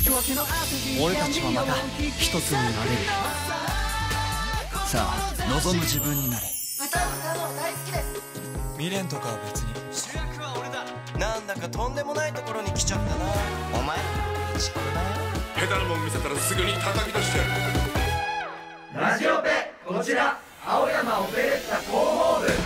俺たちはまた一つになれる。さあ望む自分になれ。 未練とかは別に。 主役は俺だ。なんだかとんでもないところに来ちゃったな。お前ちこだよ。 下手なもん見せたらすぐに叩き出してやる。 ラジオペこちら青山オペレッタ広報部。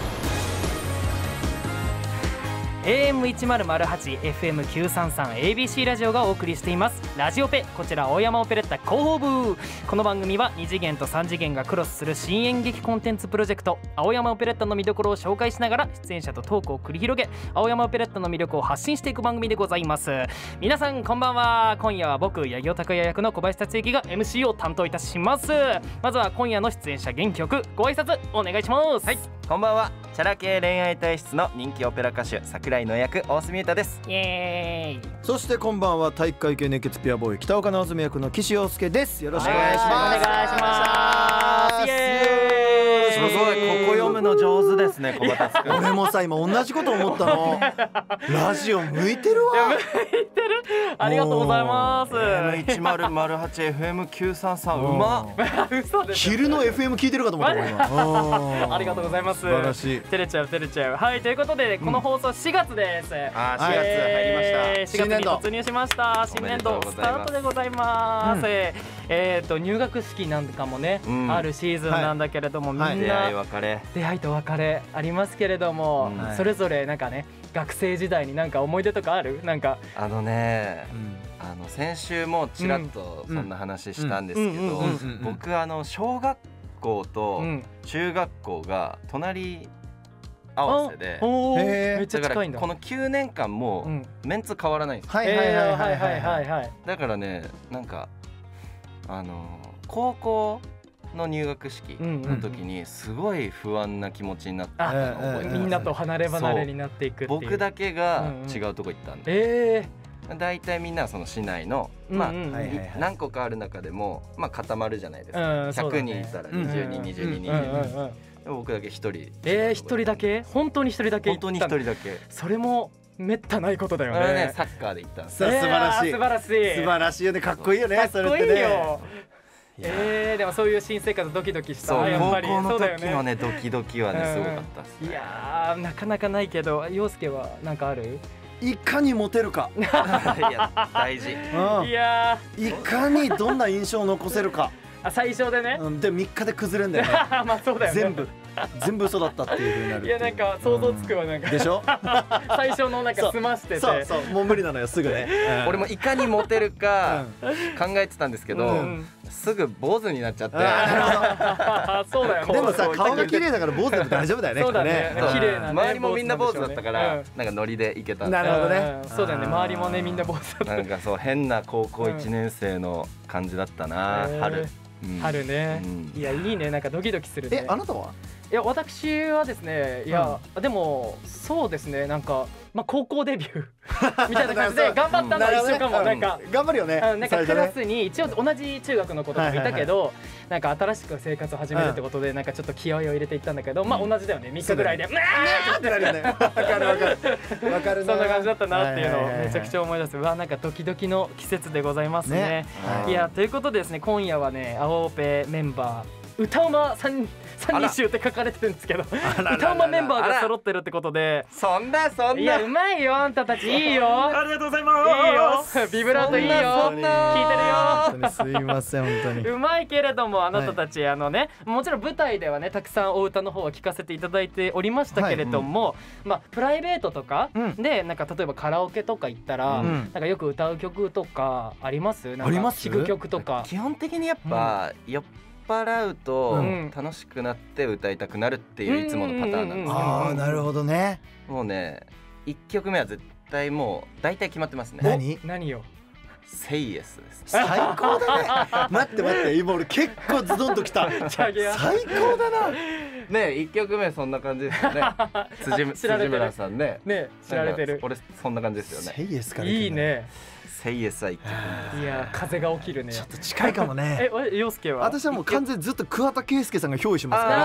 AM1008 FM933 ABC ラジオがお送りしていますラジオペ。こちら青山オペレッタ広報部。この番組は2次元と3次元がクロスする新演劇コンテンツプロジェクト青山オペレッタの見どころを紹介しながら出演者とトークを繰り広げ青山オペレッタの魅力を発信していく番組でございます。皆さんこんばんは。今夜は僕八木尾拓也役の小林達之が MC を担当いたします。まずは今夜の出演者原曲ご挨拶お願いします。 はい、こんばんは。チャラ系恋愛体質の人気オペラ歌手桜井の役大隅優太です。 イエーイ。 そしてこんばんは、体育会系熱血ピュアボーイ北岡直純役の岸洋介です。よろしくお願いします。 お願いします。イエーイ。 すごい、ここ読むの上手ですね小畑君。 俺もさ今同じこと思ったの。ラジオ向いてるわ。 向いてる。ありがとうございます。 1008 FM933 うまっ。 嘘です。 昼の FM 聞いてるかと思ったもん今。 ありがとうございます。 素晴らしい。 照れちゃう照れちゃう。はい、ということでこの放送4月です。 4月入りました。 4月に突入しました。新年度スタートでございます。入学式なんかもね、あるシーズンなんだけれども、みんな出会い別れ出会いと別れありますけれども、それぞれなんかね学生時代になんか思い出とかある？なんか先週もちらっとそんな話したんですけど、僕小学校と中学校が隣合わせで、 めっちゃ近いんだ。 この9年間もメンツ変わらないんですよ。だからね、なんか高校の入学式の時にすごい不安な気持ちになったのを覚えてます。 みんなと離れ離れになっていくっていう。 僕だけが違うとこ行ったんで、だいたいみんなはその市内の何個かある中でも固まるじゃないですか。100人いたら20人22人、僕だけ1人。 1人だけ？本当に1人だけ？ 本当に1人だけ。 それもめったないことだよね。 サッカーで行ったんです。 素晴らしい。 素晴らしい。 素晴らしいよね。かっこいいよね。 かっこいいよ。でもそういう新生活ドキドキした。やっぱり高校の時のねドキドキはねすごかったです。 いやなかなかないけど、陽介はなんかある？ いかにモテるか。 いや大事。 いやいかにどんな印象を残せるか。 最初でね。 で3日で崩れんだよね。 まあそうだよね。 全部嘘だったっていう風になる。 いやなんか想像つくわ。なんかでしょ。 最初のなんか済ましてて、 そうもう無理なのよすぐね。 俺もいかにモテるか考えてたんですけど、すぐ坊主になっちゃって。 そうだよね。 でもさ顔が綺麗だから坊主でも大丈夫だよね。 そうだね。綺麗なね。 周りもみんな坊主だったからなんかノリでいけた。 なるほどね。 そうだよね。周りもねみんな坊主だった。 なんかそう変な高校1年生の感じだったな。 春ね。いやいいね。なんかドキドキするね。 あなたは？ いや私はですね、いやでもそうですね、なんか高校デビューみたいな感じで頑張ったのは一緒かも。なんか頑張るよね。 なんかクラスに一応同じ中学の子とかいたけど、なんか新しく生活を始めるってことでなんかちょっと気合を入れていったんだけど、まあ同じだよね。3日ぐらいでってなるよね。わかるわかる。そんな感じだったなっていうのをめちゃくちゃ思い出す。なんかドキドキの季節でございますね。いやということでですね、今夜はね青オペメンバー歌うま3人集って書かれてるんですけど、歌うまメンバーが揃ってるってことで、 そんないやうまいよ、あんたたちいいよ。 ありがとうございます。 いいよ、ビブラートいいよ、聞いてるよ。 すいません本当に。 うまいけれどもあなたたちもちろん舞台ではねたくさんお歌の方は聞かせていただいておりましたけれども、プライベートとかでなんか例えばカラオケとか行ったらなんかよく歌う曲とかあります？ あります？ 聴く曲とか。 基本的にやっぱ酔っ払うと楽しくなって歌いたくなるっていういつものパターンなんですけど。 ああなるほどね。 もうね1曲目は絶対もう大体決まってますね。 何よ。 セイエスです。 最高だね。待って今俺結構ズドンときた。最高だな。 ね1曲目そんな感じですよね。辻村さんね。 ね知られてる。 俺そんな感じですよね。 セイエスからいいね。 セイエスは一曲。 いや風が起きるね。 ちょっと近いかもね。 陽介は？ 私はもう完全にずっと桑田佳祐さんが憑依しますから。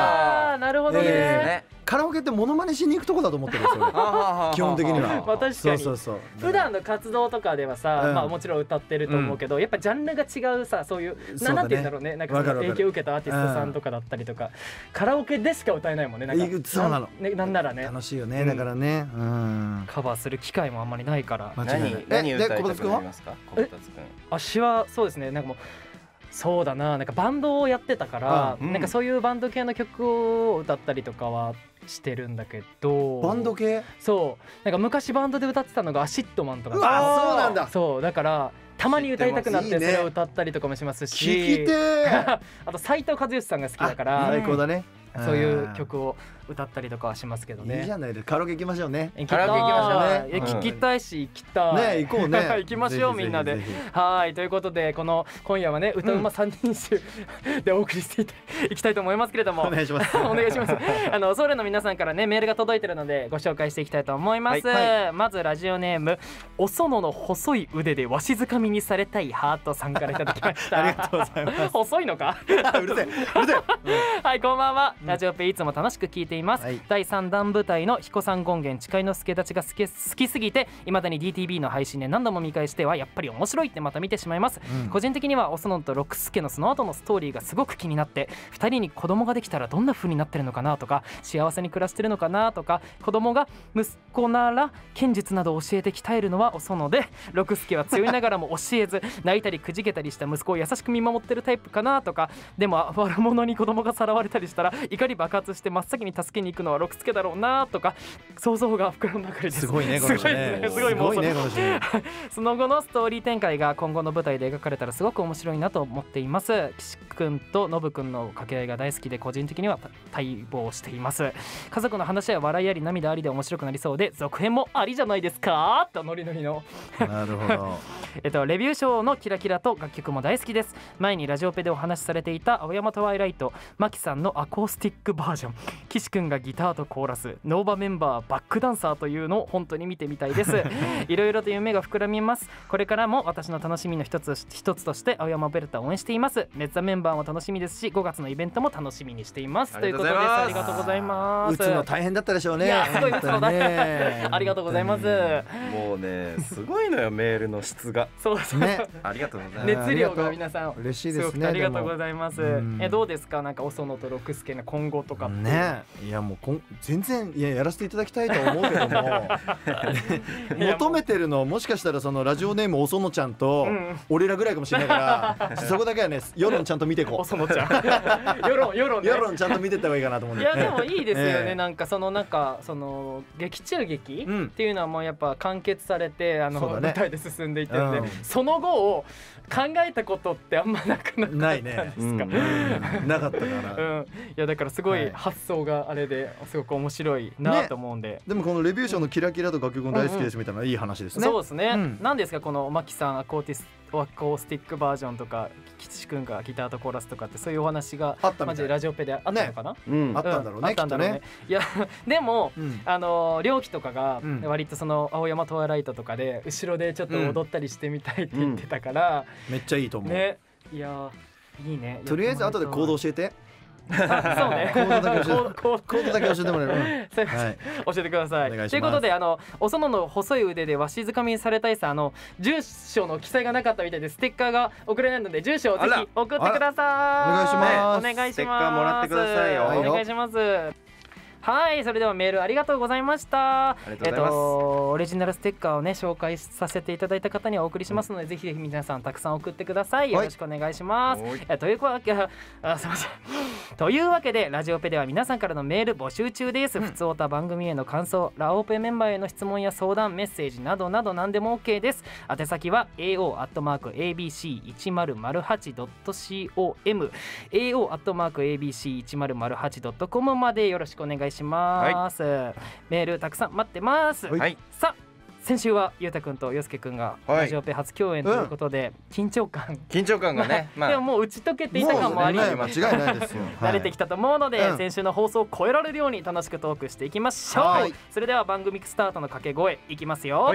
ああなるほどね。 カラオケってモノマネしに行くとこだと思ってるんですよ。基本的には。 まあ確かに。普段の活動とかではさ、まあもちろん歌ってると思うけど、やっぱジャンルが違うさ、そういうなんて言うんだろうね、なんか影響を受けたアーティストさんとかだったりとか、カラオケでしか歌えないもんね。なんかそうなの。 なんならね。 楽しいよね。だからね。 カバーする機会もあんまりないから。 何歌いたくなりますか？小松君。 私はそうですね。なんかもう。そうだな、なんかバンドをやってたから、なんかそういうバンド系の曲を歌ったりとかはしてるんだけど。 バンド系？ そうなんか昔バンドで歌ってたのがアシッドマンとか。 あ、そうなんだ。 そうだからたまに歌いたくなってそれを歌ったりとかもしますし、 聞きてあと斉藤和義さんが好きだから最高だね。 そういう曲を歌ったりとかはしますけどね。 いいじゃないですか。カラオケ行きましょうね。 カラオケ行きましょうね。聞きたいし行きたい。 ね、行こうね。 行きましょうみんなで。はい、ということで今夜はね歌うま3人集でお送りしていきたいと思いますけれども。 お願いします。 お願いします。ソウルの皆さんからねメールが届いてるのでご紹介していきたいと思います。まずラジオネームお園の細い腕でわしづかみにされたいハートさんからいただきました。 ありがとうございます。 細いのか？ うるせえ、うるせえ。 はい、こんばんは。ラジオペいつも楽しく聞いています。第3弾舞台の彦さん権現誓いの助たちが好きすぎていまだに DTV の配信で何度も見返してはやっぱり面白いってまた見てしまいます。個人的にはお園と六助のその後のストーリーがすごく気になって、2人に子供ができたらどんな風になってるのかなとか、幸せに暮らしてるのかなとか、子供が息子なら剣術などを教えて鍛えるのはお園で、六助は強いながらも教えず泣いたりくじけたりした息子を優しく見守ってるタイプかなとか、でも悪者に子供がさらわれたりしたら怒り爆発して真っ先に助けに行くのは六助だろうなとか、想像が膨らんだばかりです。 すごいねこの人ね。 すごい妄想。 ねこの人。 その後のストーリー展開が今後の舞台で描かれたらすごく面白いなと思っています。岸君とノブ君の掛け合いが大好きで個人的には待望しています。家族の話は笑いあり涙ありで面白くなりそうで、続編もありじゃないですかとノリノリのなるほど。 レビュー賞のキラキラと楽曲も大好きです。前にラジオペでお話しされていた青山トワイライトマキさんのアコースティックバージョン、岸君がギターとコーラス、ノーバメンバーバックダンサーというのを本当に見てみたいです。いろいろと夢が膨らみます。これからも私の楽しみの一つとして青山オペレッタを応援しています。メッツァメンバーも楽しみですし、5月のイベントも楽しみにしていますということです。ありがとうございます。 打つの大変だったでしょうね。 いやすごい打つの大変。ありがとうございます。 もうねすごいのよメールの質が。 そうですね。 ありがとうございます。 熱量が皆さん嬉しいですね。 ありがとうございます。どうですか、なんかお園と六助の今後とかね。いやもう全然やらせていただきたいと思うけども求めてるのもしかしたらそのラジオネームお園ちゃんと俺らぐらいかもしれないからそこだけはね世論ちゃんと見ていこう。 お園ちゃん世論ちゃんと見てった方がいいかなと思うんで。 いやでもいいですよね。なんかその劇中劇っていうのはもうやっぱ完結されて舞台で進んでいってるんで、その後を考えたことってあんまなくなかったんですか。 なかったから。 いやだからすごい発想があれですごく面白いなと思うんで。 でもこのレビュー賞のキラキラと楽曲も大好きですみたいないい話ですね。 そうですね。なんですかこのマキさんアコースティックバージョンとか岸君がギターとコーラスとかってそういうお話がマジでラジオペであったのかな。 あったんだろうね。あったんだろうね。 いやでも良樹とかが割とその青山トワイライトとかで後ろでちょっと踊ったりしてみたいって言ってたからめっちゃいいと思う。 ね、いやいいね。 とりあえず後でコード教えて。 そうね。 コードだけ教えてもらえる。 教えてください。ということでお園の細い腕でわしづかみにされたいさ住所の記載がなかったみたいでステッカーが送れないので住所をぜひ送ってください。 お願いします。 お願いします。 ステッカーもらってくださいよ。 お願いします。はい、それではメールありがとうございました。オリジナルステッカーをね紹介させていただいた方にはお送りしますので、ぜひぜひ皆さんたくさん送ってください。よろしくお願いします。というわけすいません。というわけでラジオペでは皆さんからのメール募集中です。ふつおた番組への感想、ラオペメンバーへの質問や相談、メッセージなどなど何でも OK です。宛先は ao@abc1008.com ao@abc1008.com までよろしくお願いします。メールたくさん待ってます。さあ先週はゆうたくんとよすけくんがラジオペ初共演ということで緊張感がねでももう打ち解けていた感もあり間違いないですよ。 慣れてきたと思うので先週の放送を超えられるように楽しくトークしていきましょう。それでは番組スタートの掛け声いきますよ。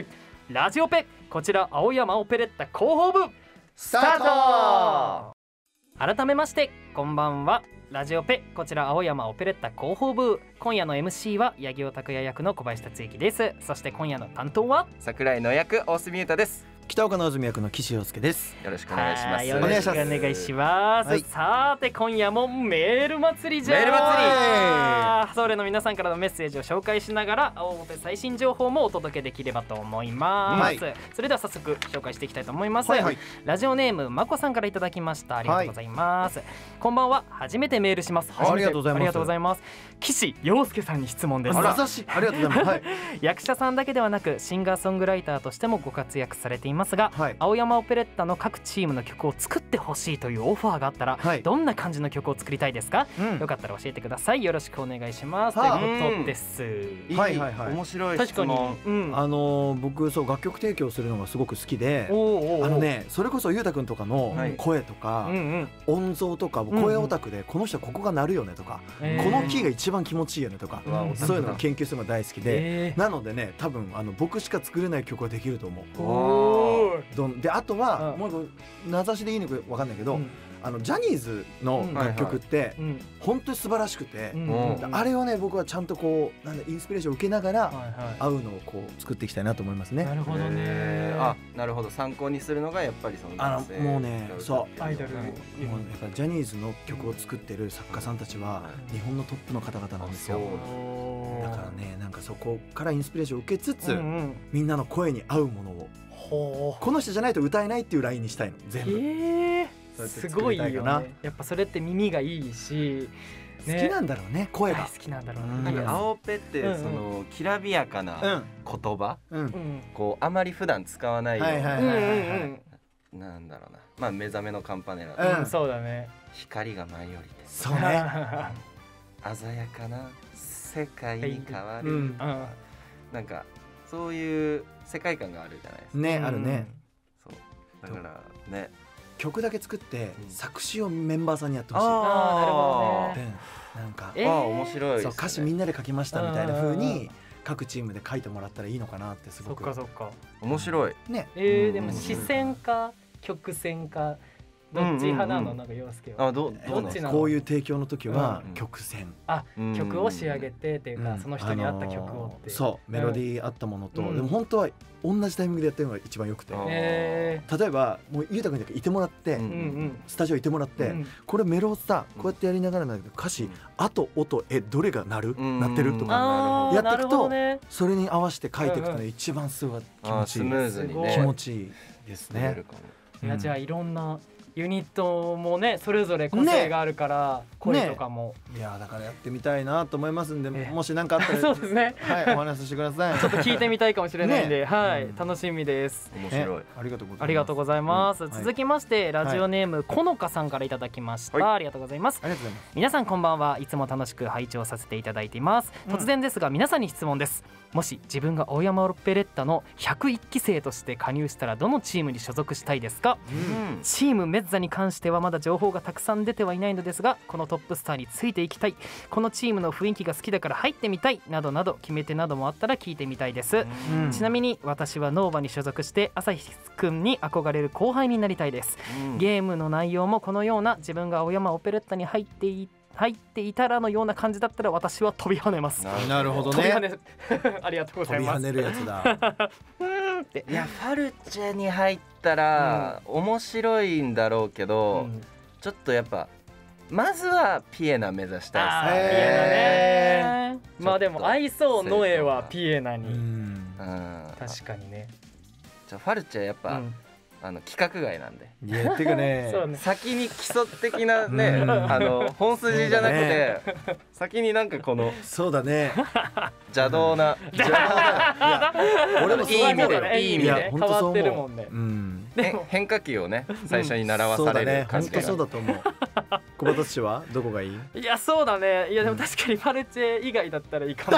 ラジオペ、こちら青山オペレッタ広報部スタート。 改めましてこんばんは。ラジオペ、こちら青山オペレッタ広報部、今夜の MC は八木尾拓也役の小林達之です。そして今夜の担当は桜井の役大隅優太です。 北岡直純役の岸洋介です。 よろしくお願いします。 よろしくお願いします、 はい、 さて今夜もメール祭りじゃー。 メール祭り、それの皆さんからのメッセージを紹介しながら青オペ最新情報もお届けできればと思います、はい、それでは早速紹介していきたいと思います、はいはい、ラジオネームまこさんからいただきました。ありがとうございます、はい、こんばんは。初めてメールします。 ありがとうございます。 岸洋介さんに質問です。 ありがとうございます、はい、 役者さんだけではなくシンガーソングライターとしてもご活躍されていますが、はい、青山オペレッタの各チームの曲を作ってほしいというオファーがあったら、はい、どんな感じの曲を作りたいですか、よかったら教えてください。よろしくお願いします、ということです。 はいはいはい、面白い質問。 確かに、僕そう楽曲提供するのがすごく好きで、それこそゆうたくんとかの声とか、音像とか声オタクで、この人はここが鳴るよねとか、このキーが一番気持ちいいよねとか、そういうのを研究するのが大好きで、なのでね、多分僕しか作れない曲はできると思う。であとはもう名指しでいいのか分かんないけど、ジャニーズの楽曲って本当に素晴らしくて、あれをね僕はちゃんとこうインスピレーションを受けながら合うのをこう作っていきたいなと思いますね。 なるほどね。 なるほど。参考にするのがやっぱりそのもうね、そうアイドル、 やっぱジャニーズの曲を作ってる作家さんたちは日本のトップの方々なんですよ。だからね、なんかそこからインスピレーションを受けつつ、みんなの声に合うものを、この人じゃないと歌えないっていうラインにしたいの全部。 すごいよね。やっぱそれって耳がいいし、 好きなんだろうね、声が好きなんだろうね。なんか青ペってそのきらびやかな言葉、こうあまり普段使わないような、なんだろうな、まあ目覚めのカンパネラ、 そうだね、 光が舞い降りて、 そうね、 鮮やかな世界に変わる、なんかそういう世界観があるじゃないですかね。あるね。 そうだからね、 曲だけ作って作詞をメンバーさんにやってほしい。 なるほどね。 なんか面白いですね。 歌詞みんなで書きましたみたいな風に各チームで書いてもらったらいいのかなってすごく。 そっか面白いね。 でも視線か曲線かどっち派なの？なんか洋介はどっちなの？ こういう提供の時は曲線、 曲を仕上げてっていうか、その人に合った曲をって、 そうメロディー合ったものと、でも本当は同じタイミングでやってるのが一番よくて、例えばもうゆうたくんだけいてもらって、スタジオいてもらって、これメロさこうやってやりながらなんだけど、歌詞あと音どれが鳴ってるとかやっていくと、それに合わせて書いていくとね、一番すごい気持ちいい、 スムーズにね、 気持ちいいですね。 いや、じゃあいろんなユニットもね、それぞれ個性があるから声とかも、 いやだからやってみたいなと思いますんで、もし何かあったらそうですね、 はい、お話ししてください。 ちょっと聞いてみたいかもしれないんで、はい、楽しみです。 面白い。 ありがとうございます。 ありがとうございます。続きましてラジオネームこのかさんからいただきました。ありがとうございます。皆さんこんばんは。いつも楽しく拝聴させていただいています。突然ですが皆さんに質問です。もし自分が青山オペレッタの101期生として加入したらどのチームに所属したいですか？チームメッザに関してはまだ情報がたくさん出てはいないのですが、このトップスターについていきたい、このチームの雰囲気が好きだから入ってみたいなどなど、決め手などもあったら聞いてみたいです。ちなみに私はノーバに所属して朝日くんに憧れる後輩になりたいです。ゲームの内容もこのような自分が青山オペレッタに入っていたらのような感じだったら私は飛び跳ねます。 なるほどね。 ありがとうございます。 飛び跳ねるやつだ。 いや、ファルチェに入ったら面白いんだろうけど、ちょっとやっぱまずはピエナ目指したいですね。 ピエナね。まあでも合いそう、ノエはピエナに。確かにね。 じゃあファルチェやっぱ規格外なんで、 いやってかね、 先に基礎的なね、本筋じゃなくて先になんかこのそうだね、 邪道な、 俺もいい意味でいい意味で変わってるもんね。 変化球をね最初に習わされる感じが、 そうだと思う。小畑氏はどこがいい？ いやそうだね。いやでも確かにファルチェ以外だったらいいかも。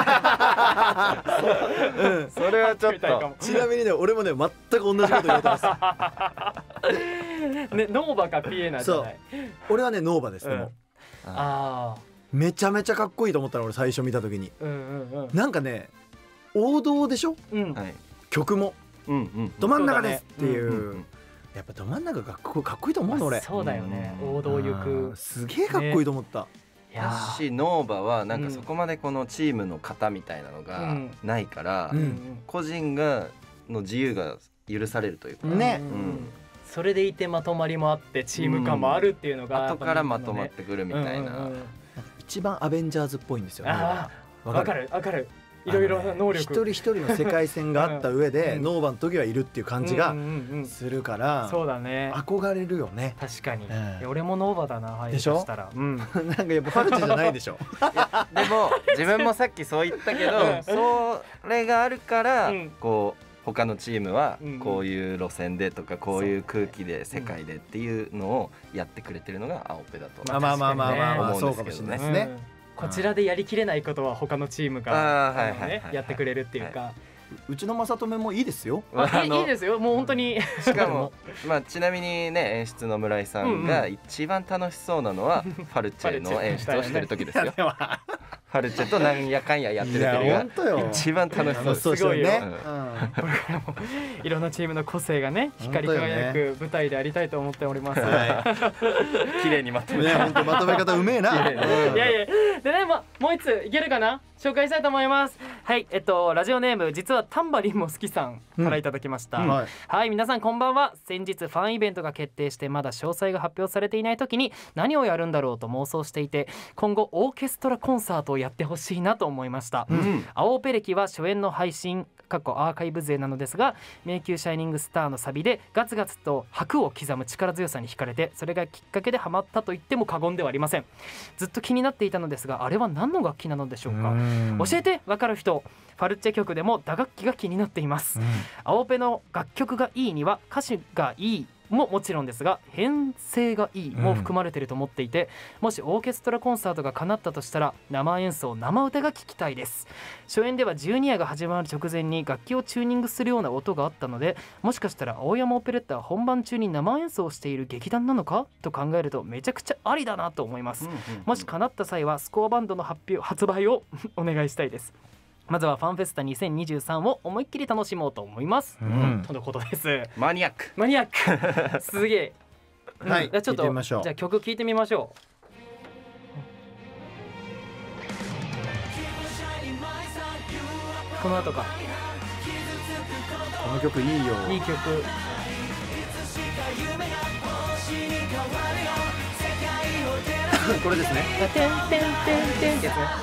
それはちょっと。 ちなみにね、俺もね全く同じこと言われてます。 ね、ノーバかピエナじゃない。 俺はねノーバです。でもめちゃめちゃかっこいいと思ったの、俺最初見た時に。なんかね王道でしょ、曲もど真ん中ですっていう。やっぱど真ん中がかっこいいと思うの俺。 そうだよね。王道行く。 すげえかっこいいと思った。 しノーバはなんかそこまでこのチームの型みたいなのがないから、個人がの自由が許されるというかね。 それでいてまとまりもあってチーム感もあるっていうのが後からまとまってくるみたいな。 一番アベンジャーズっぽいんですよね。 わかる。いろいろな能力、 一人一人の世界線があった上でノーバの時はいるっていう感じがするから、 そうだね、 憧れるよね。 確かに、俺もノーバだな。 でしょ。なんかやっぱファルチじゃないでしょ。 でも自分もさっきそう言ったけど、それがあるからこう他のチームはこういう路線でとかこういう空気で世界でっていうのをやってくれてるのが青ペだとまあそうかもしれないですね。 こちらでやりきれないことは他のチームがやってくれるっていうか、 うちの正留もいいですよ。 いいですよ、もう本当に。 しかもちなみにね、演出の村井さんが一番楽しそうなのはファルチェの演出をしてる時ですよ。ファルチェとなんやかんややってる時が一番楽しそうです。 すごいよね。これからもいろんなチームの個性がね光り輝く舞台でありたいと思っております。 綺麗にまとめね、本当まとめ方うめえな。 いやいや、でね、もう一ついけるかな、紹介したいと思います。はい、ラジオネーム実はタンバリンも好きさんからいただきました。はい、皆さんこんばんは。先日ファンイベントが決定してまだ詳細が発表されていない時に何をやるんだろうと妄想していて、今後オーケストラコンサートをやってほしいなと思いました。青ペ歴は初演の配信アーカイブ勢なのですが、迷宮シャイニングスターのサビでガツガツと拍を刻む力強さに惹かれて、それがきっかけでハマったと言っても過言ではありません。ずっと気になっていたのですが、あれは何の楽器なのでしょうか。教えて、分かる人。ファルチェ曲でも打楽器が気になっています。青ペの楽曲がいいには歌詞がいいももちろんですが、編成がいいも含まれていると思っていて、もしオーケストラコンサートが叶ったとしたら生演奏生歌が聴きたいです。初演では12夜が始まる直前に楽器をチューニングするような音があったので、もしかしたら青山オペレッタは本番中に生演奏している劇団なのかと考えるとめちゃくちゃありだなと思います。もし叶った際はスコアバンドの発売をお願いしたいです。まずはファンフェスタ2023を思いっきり楽しもうと思います、とのことです。 マニアックすげえ。 はい、 ちょっとじゃあ曲聴いてみましょう。この後か。 この曲いいよ。 いい曲。 これですね。 てんてんてんてんってやつね。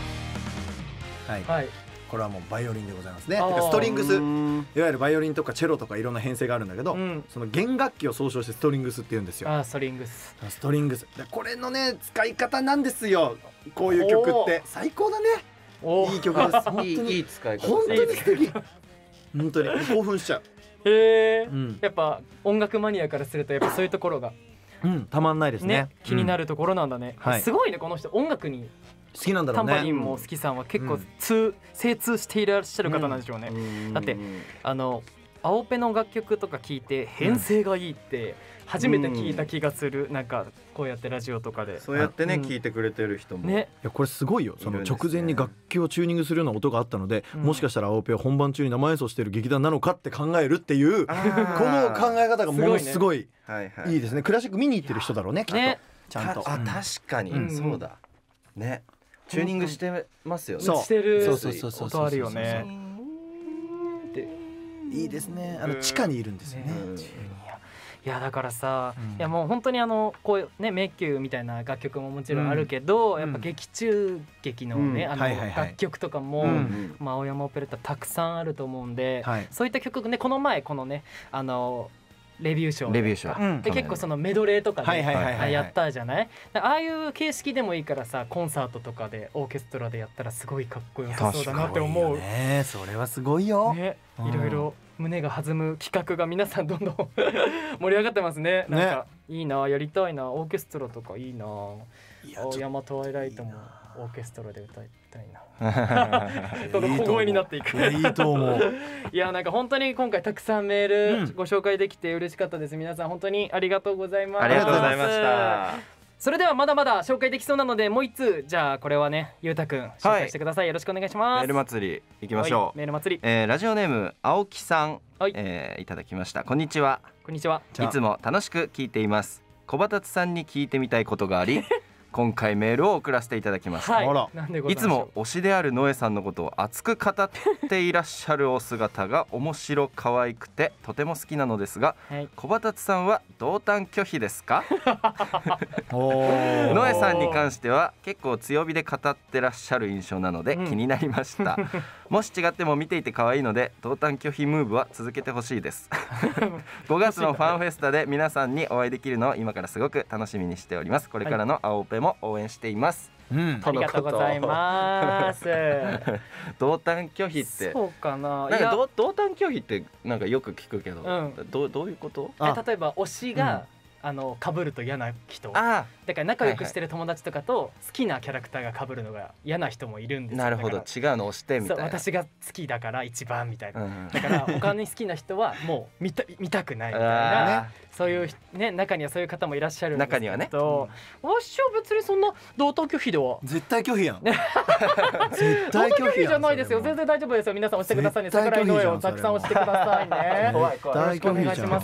はい、これはもうバイオリンでございますね。ストリングス、いわゆるバイオリンとかチェロとかいろんな編成があるんだけど、その弦楽器を総称してストリングスって言うんですよ。 ストリングスこれのね使い方なんですよ。こういう曲って最高だね。いい曲です。本当にいい使い方。 本当に素敵。本当に興奮しちゃう。 やっぱ音楽マニアからするとやっぱそういうところがたまんないですね。 気になるところなんだね。すごいね、この人音楽に好きなんだろうね。 タンバリンも好きさんは結構精通していらっしゃる方なんでしょうね。だって青ペの楽曲とか聞いて編成がいいって初めて聞いた気がする。なんかこうやってラジオとかでそうやってね聞いてくれてる人もね。いやこれすごいよ。その直前に楽器をチューニングするような音があったので、もしかしたら青ペは本番中に生演奏している劇団なのかって考えるっていうこの考え方がものすごいいいですね。クラシック見に行ってる人だろうね、きっとちゃんと。 確かにそうだね。チューニングしてますよね。 してる音あるよね。 いいですね。地下にいるんですよね。 いやだからさ、いやもう本当にこういうね迷宮みたいな楽曲ももちろんあるけど、やっぱ劇中劇のね楽曲とかも青山オペレッタたくさんあると思うんで、そういった曲ね、この前このねレビューショーで結構そのメドレーとかでやったじゃない。ああいう形式でもいいからさ、コンサートとかでオーケストラでやったらすごいかっこよさそうだなって思う。 それはすごいよ。 いろいろ胸が弾む企画が皆さんどんどん盛り上がってますね。なんかいいな、やりたいな、オーケストラとかいいな。青山トワイライトもオーケストラで歌いたいな。どんどん小声になっていく。 いいと思う。 いやなんか本当に今回たくさんメールご紹介できて嬉しかったです。皆さん本当にありがとうございます。 ありがとうございました。 それではまだまだ紹介できそうなのでもう一通、じゃあこれはねゆうたくん紹介してください、よろしくお願いします。 メール祭り行きましょう。 メール祭り、 ラジオネーム青木さん、いただきました。こんにちは。 こんにちは。 いつも楽しく聞いています。小畑さんに聞いてみたいことがあり今回メールを送らせていただきました、 はい、なんでございましょう。 いつも推しであるノエさんのことを熱く語っていらっしゃるお姿が面白可愛くてとても好きなのですが、はい、小畑さんは同担拒否ですか？ノエさんに関しては結構強火で語ってらっしゃる印象なので気になりました、もし違っても見ていて可愛いので同担拒否ムーブは続けてほしいです5月のファンフェスタで皆さんにお会いできるのを今からすごく楽しみにしております。これからの青ペも応援しています、 ありがとうございます同担拒否ってそうかな、 なんか同担拒否ってなんかよく聞くけど、どういうこと？ 例えば推しが、被ると嫌な人、だから仲良くしてる友達とかと好きなキャラクターが被るのが嫌な人もいるんですよ。 なるほど、違うの推してみたいな。 私が好きだから一番みたいな、だから他に好きな人はもう見たくないみたいなそういうね、中にはそういう方もいらっしゃるんですけど、中にはね、私は別にそんな同担拒否では絶対拒否やん絶対拒否じゃないですよ。全然大丈夫ですよ。皆さん押してくださいね。桜井の絵をたくさん押してくださいね。よろしくお願いします。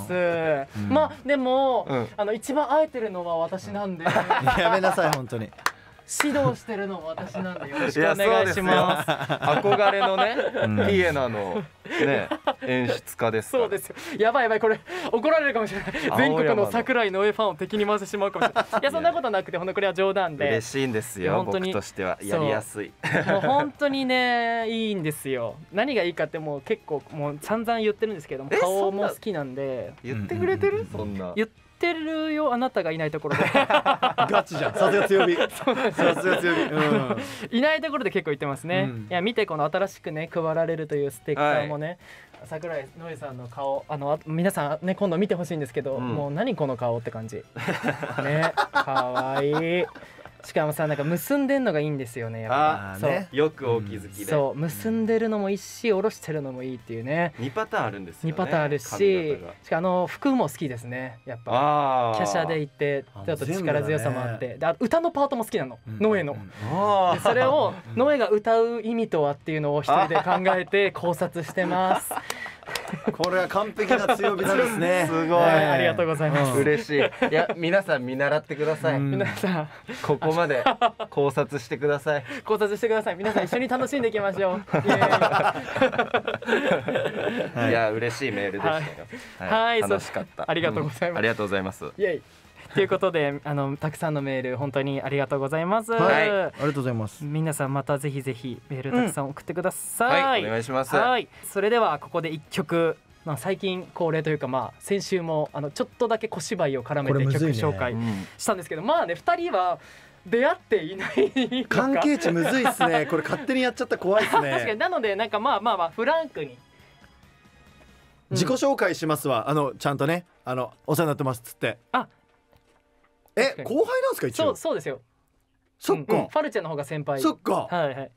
まあでも一番会えてるのは私なんでやめなさい本当に。 指導してるのも私なんでよろしくお願いします。 憧れのね、ピエナのね演出家ですから。 そうですよ。やばいこれ怒られるかもしれない。全国の桜井の絵ファンを敵に回してしまうかもしれない。いやそんなことなくて、本当これは冗談で。 嬉しいんですよ。僕としてはやりやすい。 もう本当にねいいんですよ。何がいいかってもう結構もう散々言ってるんですけども、顔も好きなんで。 言ってくれてる？そんな。 言ってるよ、あなたがいないところでガチじゃん。さすが強火。さすが強火。いないところで結構言ってますね。いや見て、この新しくね配られるというステッカーもね、桜井のえさんの顔、皆さんね今度見てほしいんですけど、もう何この顔って感じね、かわいい。しかもさ、なんか結んでんのがいいんですよね、やっぱ。 そう、よくお気づきで。 そう、結んでるのもいいし、下ろしてるのもいいっていうね。 2パターンあるんですよね。 2パターンあるし、しかも服も好きですね、やっぱ。華奢でいて、ちょっと力強さもあって、で歌のパートも好きなの、ノエの。でそれをノエが歌う意味とはっていうのを一人で考えて考察してます。 これは完璧な強火なんですね。 すごい、 ありがとうございます。 嬉しい。いや皆さん見習ってください。 皆さんここまで考察してください。 考察してください。皆さん一緒に楽しんでいきましょう。 いや嬉しいメールでしたよ。 はい、 楽しかった。 ありがとうございます。 ありがとうございます。 イエイ。ということでたくさんのメール本当にありがとうございます。 はい、ありがとうございます。 皆さんまたぜひぜひメールたくさん送ってください。 はい、お願いします。 はい、それではここで1曲、最近恒例というか、先週もちょっとだけ小芝居を絡めて曲紹介したんですけど、2人は出会っていない関係値むずいっすね。これ勝手にやっちゃったら怖いっすね。 確かに。なのでなんかフランクに自己紹介しますわ。ちゃんとねお世話になってますっつって。後輩なんですか？一応そうですよ。 そっか、 ファルチェの方が先輩。 そっか、 はいはい。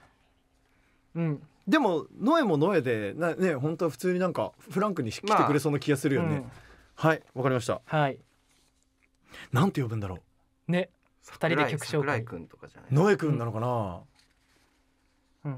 でもノエもノエでね、本当は普通になんかフランクに来てくれそうな気がするよね。はい、わかりました。はい。なんて呼ぶんだろうね。2人で曲紹介。 桜井くんとかじゃない。 ノエくんなのかな。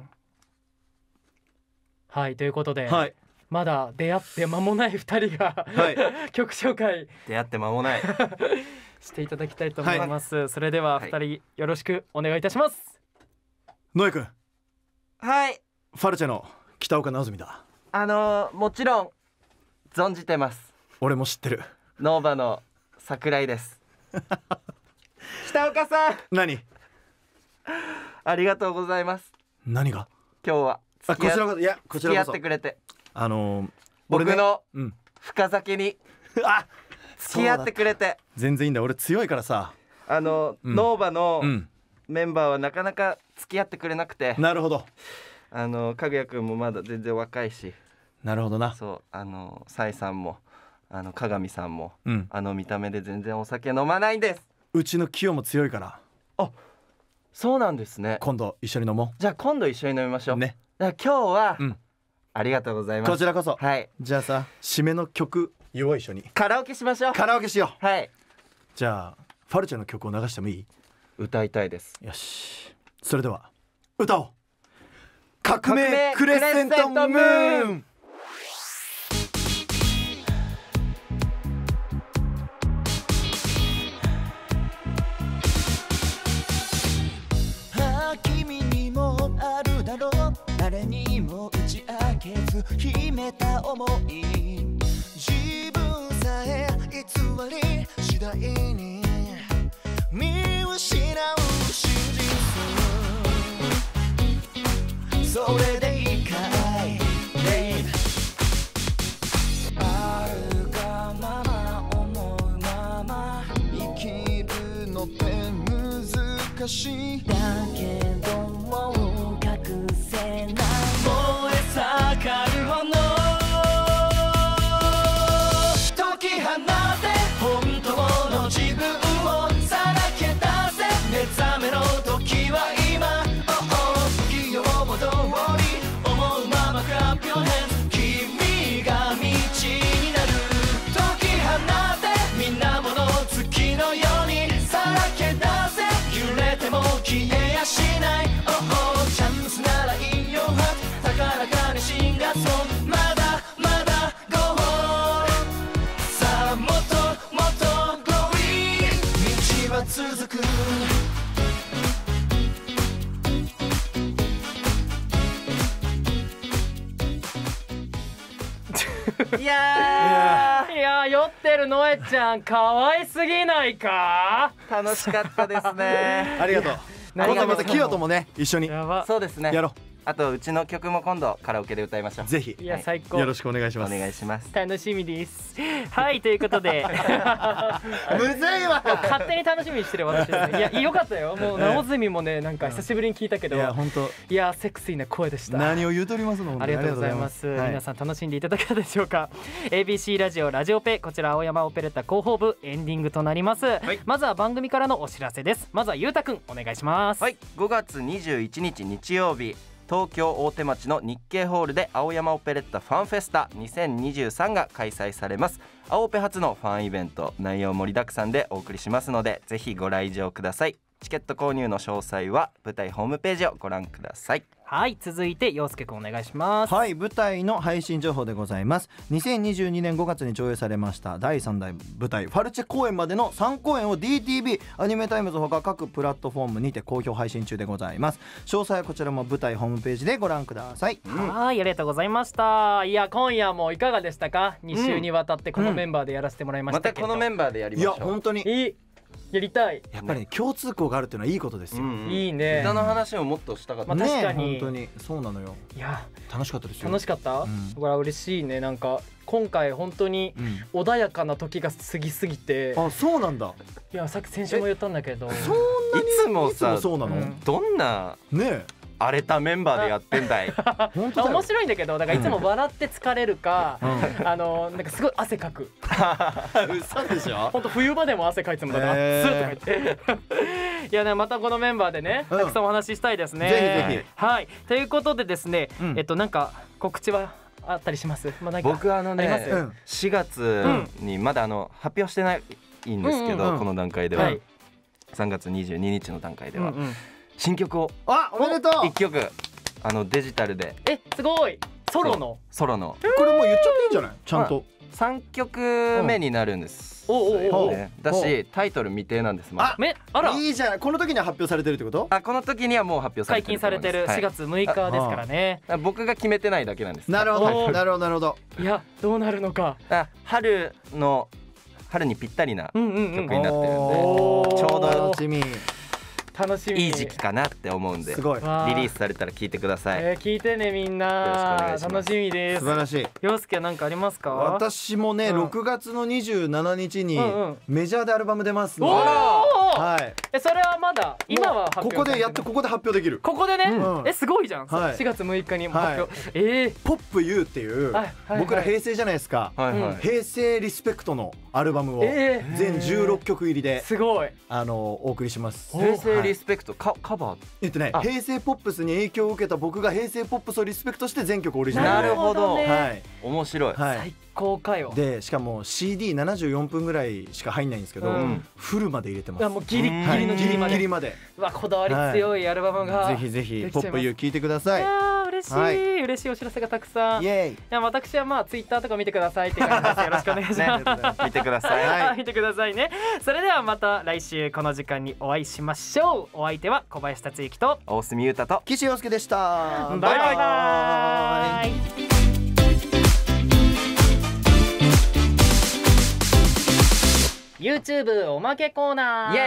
はい、ということで、 まだ出会って間もない2人が曲紹介出会って間もないしていただきたいと思います。それでは2人よろしくお願いいたします。 ノエくん。 はい。 ファルチェの北岡直澄だ。 もちろん存じてます。 俺も知ってる。 ノーバの桜井です。北岡さん。 何？ ありがとうございます。 何が？ 今日はこちらこそ、いやこちらこそ付き合ってくれて、 僕の深酒に付き合ってくれて。 全然いいんだ、俺強いからさ。 ノーバのメンバーはなかなか付き合ってくれなくて。 なるほど。 かぐやくんもまだ全然若いし。 なるほどな。 そうサイさんも鏡さんも、見た目で全然お酒飲まないんです。 うちの清も強いから。 あ、そうなんですね。 今度一緒に飲もう。 じゃあ今度一緒に飲みましょうね。 今日は、ありがとうございます。 こちらこそ。 はい。 じゃあさ、締めの曲言おう、一緒に。 カラオケしましょう。 カラオケしよう。 はい。 じゃあファルちゃんの曲を流してもいい？ 歌いたいです。 よし、それでは歌おう。革命クレッセントムーン。 君にもあるだろう、誰にも打ち明けず秘めた思い、自分さえ偽り次第に見失う真実、それでいいかい、あるがまま思うまま生きるのって難しいだけども隠せない燃え盛る炎、解き放て本当の自分をさらけ出せ、目覚めの時は今、不器用も通り思うままクラップヨヘン、君が道になる、解き放てみんなもの月のようにさらけ出せ、揺れても消えやしない、チャンスならいいよ、高らかに進化そうまだまだ Go on、 さあもっともっと Glory 道は続く、 いや酔ってるノエちゃん可愛すぎないか？ 楽しかったですね。 ありがとう。今度またキヨともね一緒にそうですね、 やろう。 あとうちの曲も今度カラオケで歌いましょう。 ぜひ。 いや最高、 よろしくお願いします。 お願いします。 楽しみです。はいということでむずいわ。 勝手に楽しみにしてる私ですね。いや良かったよ。もう直澄もねなんか久しぶりに聞いたけど、 いや本当、 いやセクシーな声でした。 何を言うとりますの。 ありがとうございます。皆さん楽しんでいただけたでしょうか。ABC ラジオラジオペ、こちら青山オペレッタ広報部エンディングとなります。まずは番組からのお知らせです。まずはゆうたくんお願いします。 はい、5月21日日曜日、東京大手町の日経ホールで青山オペレッタファンフェスタ2023が開催されます。青オペ初のファンイベント、内容盛りだくさんでお送りしますので、ぜひご来場ください。チケット購入の詳細は舞台ホームページをご覧ください。 はい、続いて陽介くんお願いします。 はい、舞台の配信情報でございます。2022年5月に上映されました第3代舞台ファルチェ公演までの3公演を DTV アニメタイムズほか各プラットフォームにて好評配信中でございます。詳細はこちらも舞台ホームページでご覧ください。 はい、ありがとうございました。いや今夜もいかがでしたか？2週にわたってこのメンバーでやらせてもらいましたけど、 またこのメンバーでやりましょう。 いや本当にいい、やりたい。 やっぱり、ね、共通項があるっていうのはいいことですよ。 いいね。 歌の話をもっとしたかった。 確かに本当にそうなのよ。 いや楽しかったですよ。 楽しかった。これは嬉しいね。なんか今回本当に穏やかな時が過ぎすぎて、 あ、そうなんだ。 いやさっき先週も言ったんだけど、 そんなにいつもさそうなの、 どんなね荒れたメンバーでやってんだい。 本当だよ。 面白いんだけど、だからいつも笑って疲れるか、なんかすごい汗かく。 嘘でしょ。 本当冬場でも汗かいてもだからスーッとか言って。いやね、またこのメンバーでねたくさんお話ししたいですね。 ぜひぜひ。 はいということでですね、なんか告知はあったりします？まあ、 僕ね4月にまだ発表してないんですけど、この段階では3月22日の段階では新曲をおめでとう 1曲デジタルで。 すごい。ソロのこれもう言っちゃっていいんじゃない？ちゃんと 3曲目になるんです。だしタイトル未定なんです。 あらいいじゃない。この時には発表されてるってこと？ この時にはもう発表されてる。 解禁されてる4月6日ですからね。 僕が決めてないだけなんです。 なるほどなるほどなるほど。 いやどうなるのか。 春にぴったりな曲になってるんで、ちょうど楽しみいい時期かなって思うんで、 すごいリリースされたら聞いてください。 聞いてねみんな。楽しみです。 素晴らしい。 陽介は何かありますか？ 私もね6月の27日にメジャーでアルバム出ますので、 はい。それはまだ今は発表。 ここでやっとここで発表できる。 ここでね。すごいじゃん。4月6日に発表。ポップ U っていう僕ら平成じゃないですか。平成リスペクトのアルバムを全16曲入りですごいお送りします。 平成リスペクトカバー平成ポップスに影響を受けた僕が平成ポップスをリスペクトして全曲オリジナル。 なるほど、 はい面白い。 最高かよ。 でしかも CD74 分ぐらいしか入んないんですけど、フルまで入れてます。 もうギリギリのギリまで。うわこだわり強いアルバムが。 ぜひぜひポップユー聞いてください。 嬉しい、嬉しいお知らせがたくさん。 イエーイ。 いや私はまあツイッターとか見てくださいって感じです。よろしくお願いします。 見てください。見てくださいね。それではまた来週この時間にお会いしましょう。お相手は小林達之と大隅優太と岸洋介でした。 バイバイ。YouTube おまけコーナー。 イ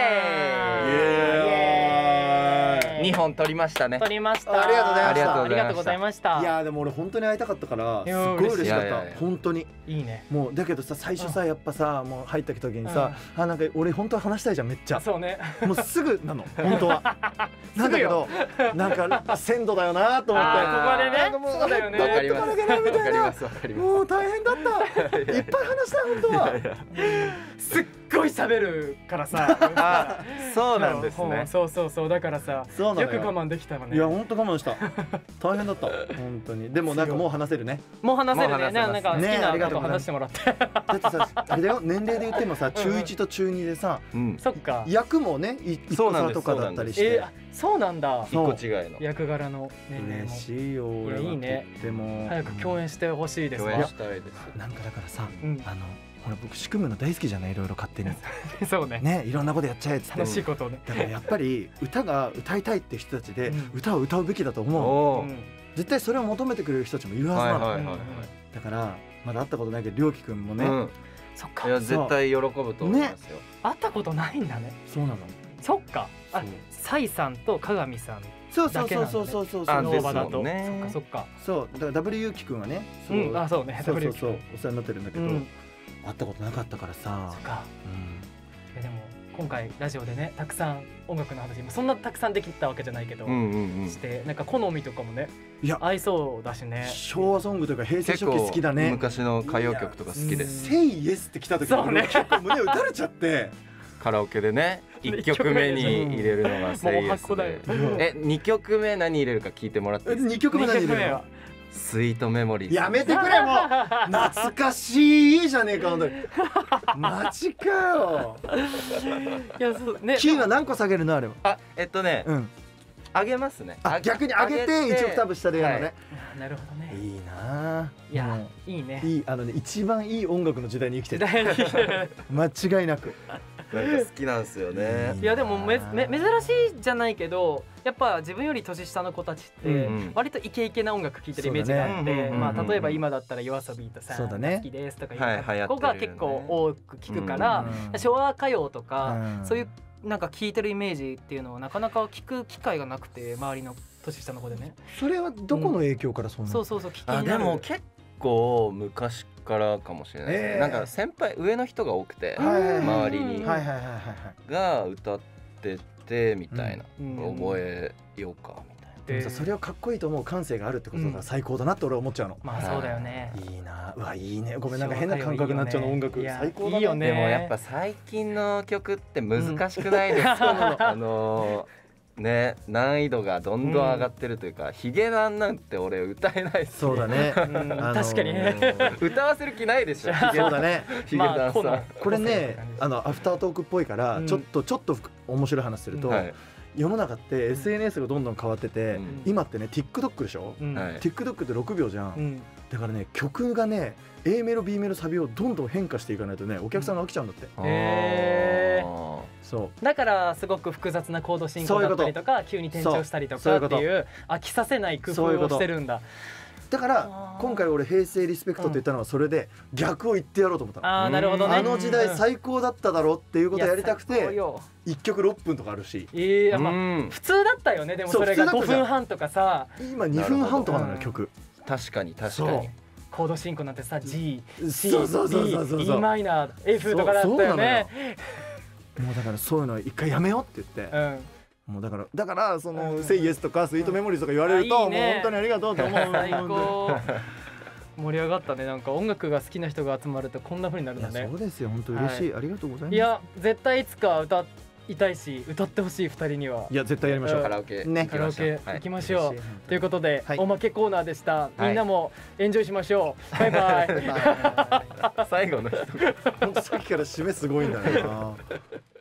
エーイ。2本撮りましたね。 撮りました。 ありがとうございました。 ありがとうございました。 いやでも俺本当に会いたかったからすごい嬉しかった。本当にいいね。 もうだけどさ最初さやっぱさもう入った時にさなんか俺本当は話したいじゃんめっちゃ。 そうね。 もうすぐなの本当は。なんだけどなんか鮮度だよなと思って。 ここでね。そうだよね。 わかります。わかります。 もう大変だった。いっぱい話したい本当は。 すっごい喋るからさ。 そうなんですね。 そうだからさよく我慢できたわね。 いや本当我慢した。大変だった本当に。でもなんかもう話せるね。 もう話せるね。なんか好きなこと話してもらって。 だってさあれだよ年齢で言ってもさ中1と中2でさそっか役もね1個差とかだったりして。 そうなんだ。 1個違いの役柄の年齢も。 嬉しいよ。 いいね。 でも早く共演してほしいです。 共演したいです。 なんかだからさほら僕仕組むの大好きじゃないいろいろ勝手に。 そうね。 ねいろんなことやっちゃえっつって。 楽しいことをね。 だからやっぱり歌が歌いたいって人たちで歌を歌うべきだと思う。絶対それを求めてくれる人たちもいるはずなの。だからまだ会ったことないけどりょうきくんもね。 そっか。いや絶対喜ぶと思いますよ。 会ったことないんだね。 そうなの。 そっか。サイさんと鏡さん。 そうノーバだと。そっか。 そうだから W ゆうきくんはね。 そうね。 そうお世話になってるんだけど会ったことなかったからさ。 そっか。でも今回ラジオでねたくさん音楽の話そんなたくさんできたわけじゃないけどしてなんか好みとかもね合いそうだしね。 昭和ソングとか平成初期好きだね。 昔の歌謡曲とか好きです。 セイイエスって来た時に結構胸打たれちゃってカラオケでね1曲目に入れるのがセイイエスで2曲目何入れるか聞いてもらっていいですか。 2曲目何入れるの。 スイートメモリー。 やめてくれもう懐かしいじゃねえか本当に。マジかよ。 いやそうね。 キーは何個下げるのあれは。 上げますね。 逆に上げて1オクターブ下でやるのね。 なるほどね。 いいな。 いやいいね。 いい一番いい音楽の時代に生きてる。間違いなく。 なんか好きなんですよね。 いやでも珍しいじゃないけどやっぱ自分より年下の子たちって割とイケイケな音楽聴いてるイメージがあって、まあ例えば今だったらYOASOBIとさ好きですとかいう子が結構多く聞くから昭和歌謡とかそういうなんか聴いてるイメージっていうのをなかなか聞く機会がなくて周りの年下の子でね。 それはどこの影響からそうなの。 そう聞きになる。 でも結構昔からかもしれないですね。なんか先輩上の人が多くて周りにが歌っててみたいな覚えようかみたいな。 でもさそれをかっこいいと思う感性があるってことが最高だなって俺は思っちゃうの。 まあそうだよね。 いいな。うわいいね。ごめんなんか変な感覚になっちゃうの音楽最高だね。 でもやっぱ最近の曲って難しくないですか。ね、難易度がどんどん上がってるというか、ヒゲダンなんて俺歌えないっすね。 そうだね。 確かに歌わせる気ないでしょ。 そうだね。 ヒゲダンさん。 これね、アフタートークっぽいからちょっと面白い話すると、世の中って SNS がどんどん変わってて、今ってね TikTok でしょ。TikTok って6秒じゃん。だからね曲がね A メロ B メロサビをどんどん変化していかないとねお客さんが飽きちゃうんだって。そうだからすごく複雑なコード進行だったりとか急に転調したりとかっていう飽きさせない工夫をしてるんだ。 だから今回俺平成リスペクトって言ったのはそれで逆を言ってやろうと思ったの。 なるほどね。 あの時代最高だっただろうっていうことをやりたくて1曲6分とかあるし。 普通だったよね。でもそれが5分半とかさ今2分半とかなの曲。 確かにコード進行なんてさ G、C、 D、 E マイナー、F とかだったよね。 もうだからそういうの一回やめようって言って、もうだからその Say Yes とかスイートメモリーとか言われるともう本当にありがとうと思う。 最高。 盛り上がったね。なんか音楽が好きな人が集まるとこんな風になるんだね。 そうですよ、本当嬉しい、ありがとうございます。 いや絶対いつか歌いたいし歌ってほしい2人には。 いや絶対やりましょう。 カラオケね、 カラオケ行きましょう。ということではいおまけコーナーでした。みんなもエンジョイしましょう。バイバイ。 最後の人本当さっきから締めすごいんだよな。